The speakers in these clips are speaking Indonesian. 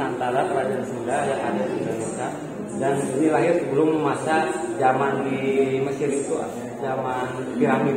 Nusantara, kerajaan Sunda yang ada di Indonesia. Dan ini lahir sebelum masa zaman di Mesir itu, zaman piramid.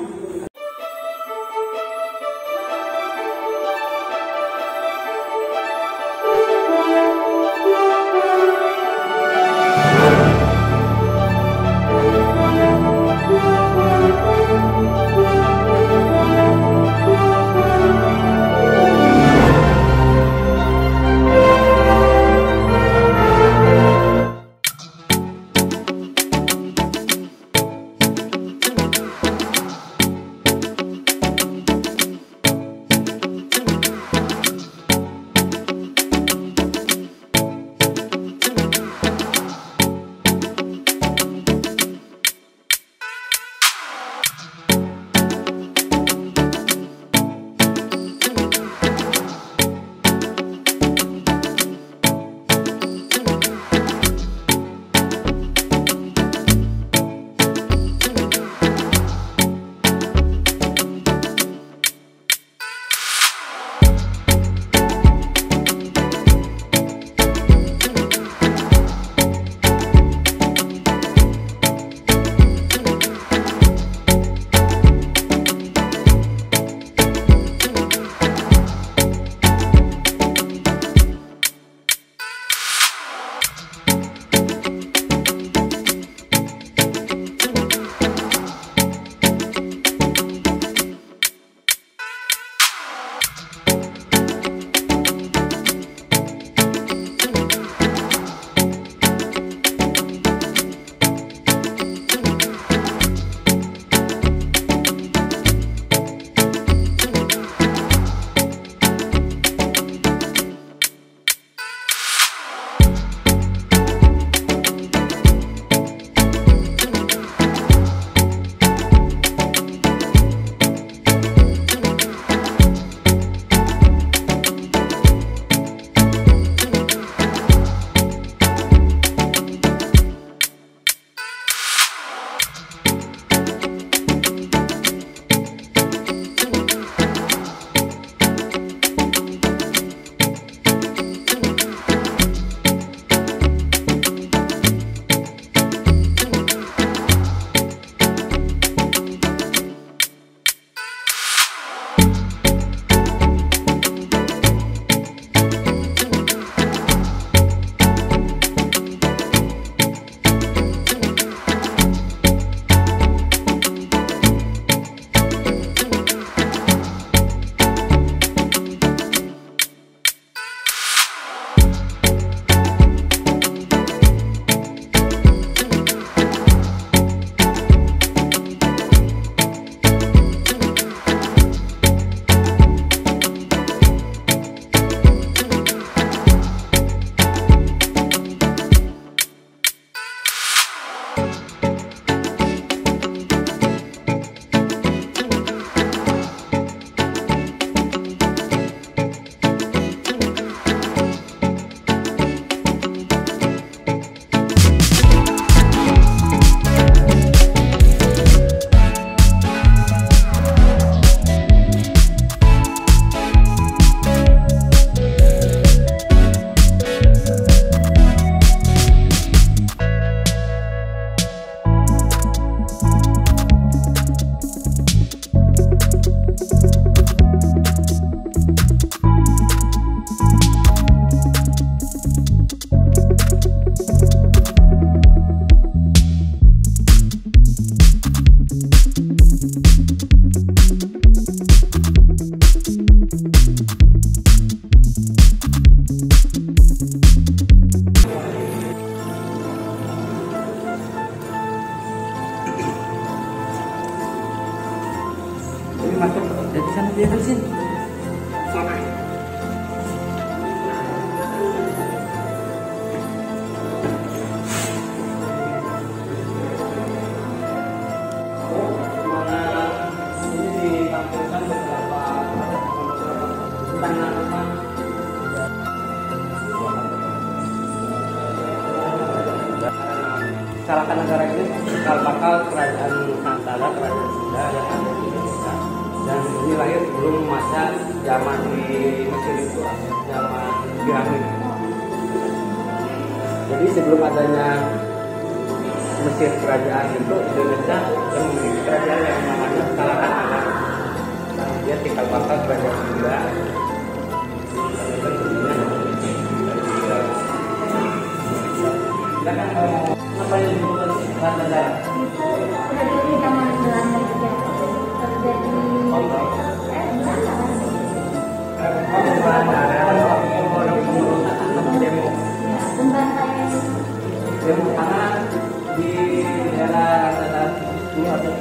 masuk dari sana dia terusin. Sana. Salahkan negara ini cikal bakal kerajaan Nusantara, kerajaan Sunda yang ada di Indonesia. Dan ini lahir sebelum masa zaman di Mesir itu, zaman piramid. Jadi sebelum adanya Mesir kerajaan itu, Indonesia yang memiliki kerajaan yang namanya Salahan Anak. Dia tinggal bakal kerajaan Sunda. Silakan apa yang dibutuhkan Raja Darat? Terjadi zaman Belanda juga. Terjadi demo karena di daerah ini ada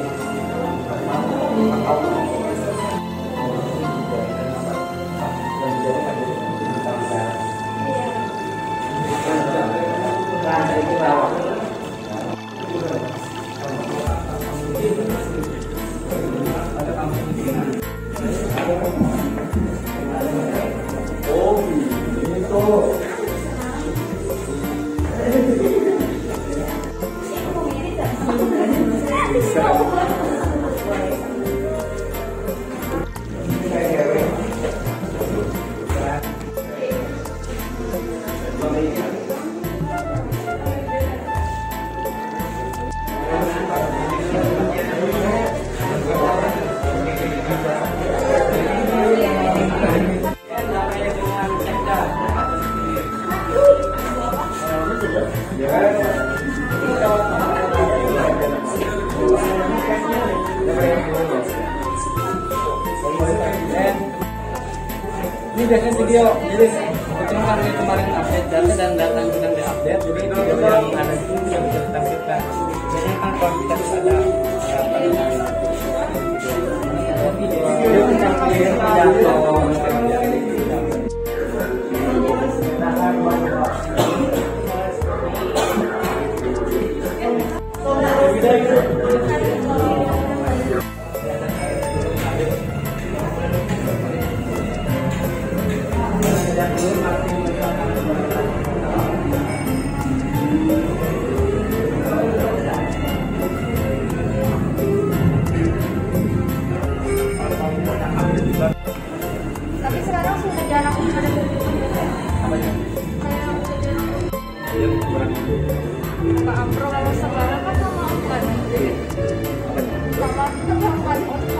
ini biasanya video, jadi kebetulan kami kemarin update data dan data yang sedang diupdate, jadi video yang ada di sini tidak bisa ditampilkan. Biasanya kan kalau kita bisa ada apa namanya video tapi sekarang sudah jarang ada Pak Amro kalau sekarang kan sama Afgan. Sama Afgan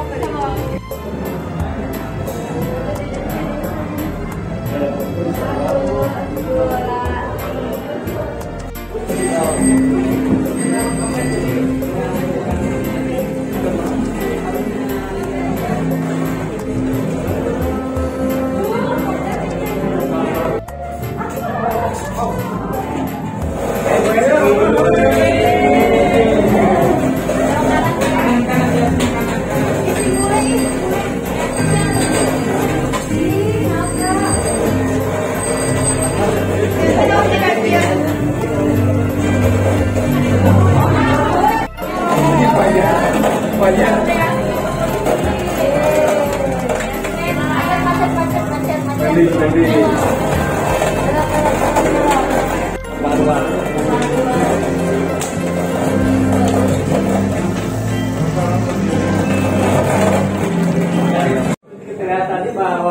Terlihat tadi bahwa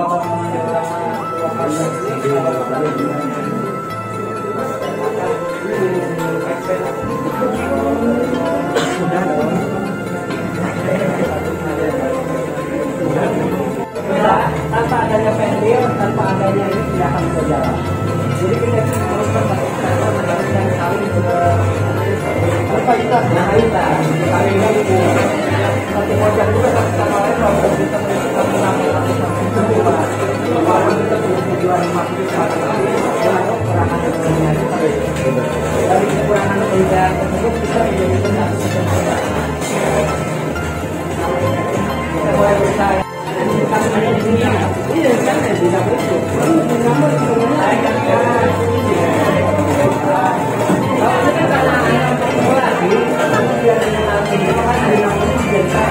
tanpa adanya pentil, tanpa adanya ini tidak akan bisa jalan. Jadi kita harus mendapatkan yang saling berkualitas, saling mampu. Satu pojok juga sama lain kalau kita melakukan bahwa kita punya tujuan maksimal untuk perangan dunia dari kekurangan perbedaan tersebut kita menjadi benar. Kita boleh percaya. Iya kan ya tidak betul. Namun sebenarnya kalau kita tanah lagi, kemudian nanti kan hari namanya biasa.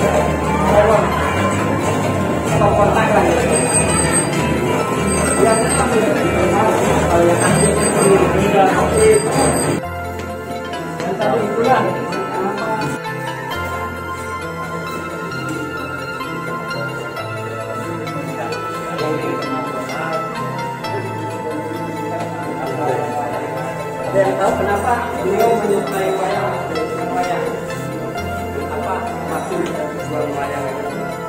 Kalau kontak lagi. Yang kami kalau yang aktif sudah aktif. Dan tadi itulah. Ada yang tahu kenapa beliau menyukai wayang? Wayang apa maksud jual wayang itu?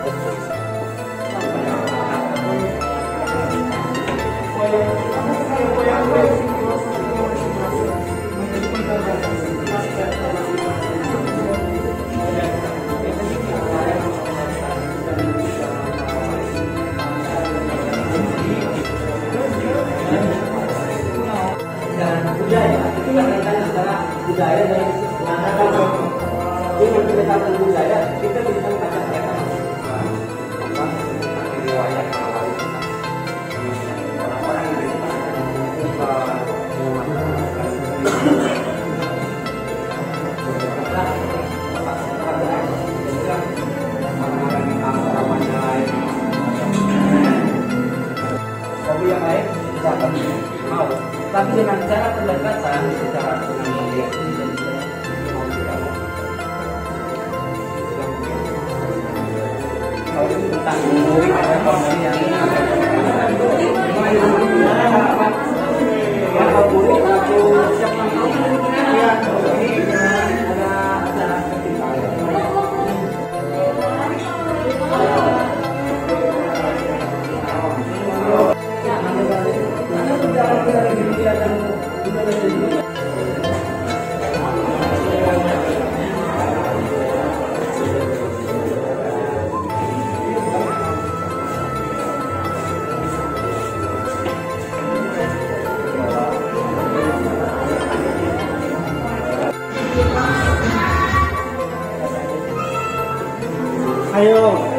Budaya itu kan kaitannya antara budaya dan agama. Jadi pendekatan budaya kita bisa mengatakan apa riwayat orang-orang yang hobi yang lain tidak mau, tapi dengan cara pendekatan secara dengan melihat ini dan mau tidak mau. Kalau ini tentang murid ada orang yang ayo